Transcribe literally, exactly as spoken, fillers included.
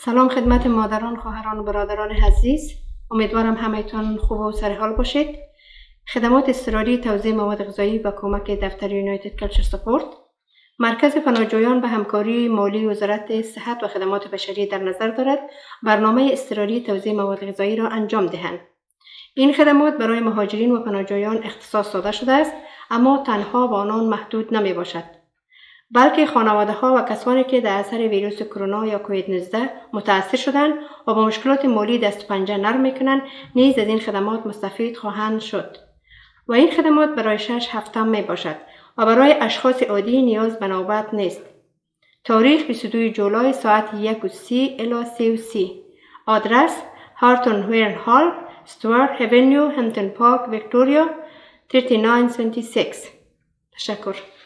سلام خدمت مادران، خواهران و برادران عزیز. امیدوارم همه‌تان خوب و سرحال باشید. خدمات اضطراری توزیع مواد غذایی با کمک دفتر یونایتد کالچر سپورت، مرکز پناهجویان به همکاری مالی وزارت صحت و خدمات بشری در نظر دارد برنامه اضطراری توزیع مواد غذایی را انجام دهند. این خدمات برای مهاجرین و پناهجویان اختصاص داده شده است، اما تنها به آنان محدود نمی باشد، بلکه خانواده ها و کسانی که در اثر ویروس کرونا یا کووید نوزده متاثر شدند و با مشکلات مالی دست و پنجه نرم میکنند نیز از این خدمات مستفید خواهند شد. و این خدمات برای شش هفته می باشد و برای اشخاص عادی نیاز به نوبت نیست. تاریخ بیست و دوم جولای ساعت یک و سی الی سه و سی. آدرس هارتون ورن هال، استوارت هیونیو، همپتون پارک، ویکتوریا، سه نه هفت شش. تشکر.